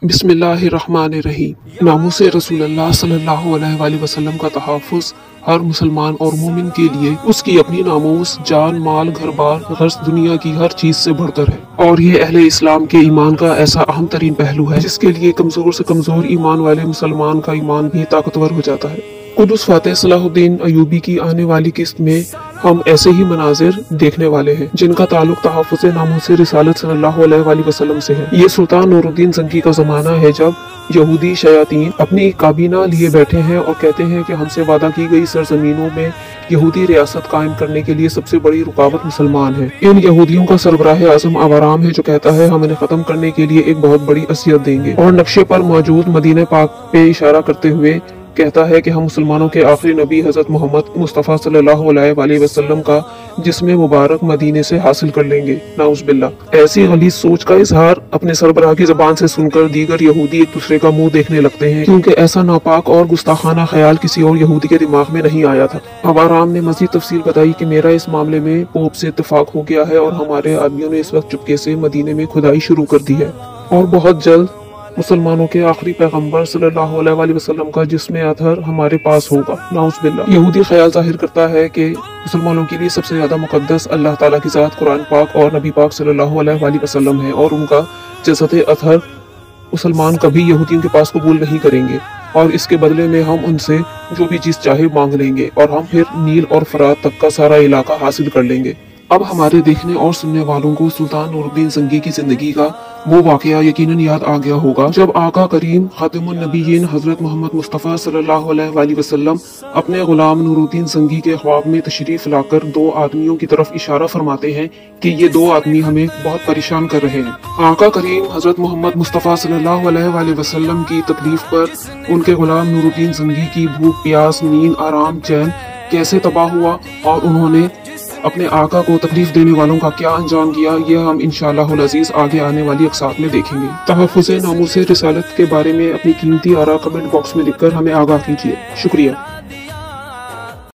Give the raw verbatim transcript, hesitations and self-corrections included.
بسم اللہ الرحمن الرحیم۔ ناموس رسول اللہ صلی اللہ علیہ وآلہ وسلم کا تحفظ ہر مسلمان اور مومن کے لیے اس کی اپنی ناموس، جان، مال، گھر بار، غرض دنیا کی ہر چیز سے بڑھ کر ہے، اور یہ اہل اسلام کے ایمان کا ایسا اہم ترین پہلو ہے جس کے لیے کمزور سے کمزور ایمان والے مسلمان کا ایمان بھی طاقتور ہو جاتا ہے۔ قدس فاتح صلاح الدین ایوبی کی آنے والی قسط میں ہم ایسے ہی مناظر دیکھنے والے ہیں جن کا تعلق تحفظ ناموس رسالت صلی اللہ علیہ وآلہ وسلم سے ہے۔ یہ سلطان نور الدین زنگی کا زمانہ ہے جب یہودی شیاطین اپنی کابینہ لیے بیٹھے ہیں اور کہتے ہیں کہ ہم سے وعدہ کی گئی سرزمینوں میں یہودی ریاست قائم کرنے کے لیے سب سے بڑی رکاوٹ مسلمان ہے۔ ان یہودیوں کا سربراہ اعظم آورام ہے جو کہتا ہے ہم انہیں ختم کرنے کے لیے ایک بہت بڑی اذیت دیں گے، اور نقشے پر موجود مدینہ پاک پہ اشارہ کرتے ہوئے کہتا ہے کہ ہم مسلمانوں کے آخری نبی حضرت محمد مصطفیٰ صلی اللہ علیہ وآلہ وسلم کا جسم مبارک مدینے سے حاصل کر لیں گے۔ نعوذ باللہ۔ ایسی غلیظ سوچ کا اظہار اپنے سربراہ کی زبان سے سن کر دیگر یہودی ایک دوسرے کا منہ دیکھنے لگتے ہیں، کیونکہ ایسا ناپاک اور گستاخانہ خیال کسی اور یہودی کے دماغ میں نہیں آیا تھا۔ آورام نے مزید تفصیل بتائی کہ میرا اس معاملے میں پوپ سے اتفاق ہو گیا ہے اور ہمارے آدمیوں نے اس وقت چپکے سے مدینے میں کھدائی شروع کر دی ہے، اور بہت جلد مسلمانوں کے آخری پیغمبر صلی اللہ علیہ وآلہ وسلم کا جسم اطہر ہمارے پاس ہوگا۔ نعوذ باللہ۔ یہودی خیال ظاہر کرتا ہے کہ مسلمانوں کے لیے سب سے زیادہ مقدس اللہ تعالیٰ کی ذات، قرآن پاک اور نبی پاک صلی اللہ علیہ وآلہ وسلم ہے، اور ان کا جسد اطہر مسلمان کبھی یہودیوں کے پاس قبول نہیں کریں گے، اور اس کے بدلے میں ہم ان سے جو بھی چیز چاہے مانگ لیں گے، اور ہم پھر نیل اور فرات تک کا سارا علاقہ حاصل کر لیں گے۔ اب ہمارے دیکھنے اور سننے والوں کو سلطان نور الدین زنگی کی زندگی کا وہ واقعہ یقیناً یاد آ گیا ہوگا جب آقا کریم خاتم النبیین حضرت محمد مصطفیٰ صلی اللہ علیہ وآلہ وسلم اپنے غلام نور الدین زنگی کے خواب میں تشریف لا کر دو آدمیوں کی طرف اشارہ فرماتے ہیں کہ یہ دو آدمی ہمیں بہت پریشان کر رہے ہیں۔ آقا کریم حضرت محمد مصطفیٰ صلی اللہ علیہ وآلہ وسلم کی تکلیف پر ان کے غلام نور الدین زنگی کی بھوک، پیاس، نیند، آرام، چین کیسے تباہ ہوا، اور انہوں نے اپنے آقا کو تکلیف دینے والوں کا کیا انجام دیا، یہ ہم انشاءاللہ العزیز آگے آنے والی اقساط میں دیکھیں گے۔ تحفظ ناموس رسالت کے بارے میں اپنی قیمتی آراء کمنٹ باکس میں لکھ کر ہمیں آگاہ کیجیے۔ شکریہ۔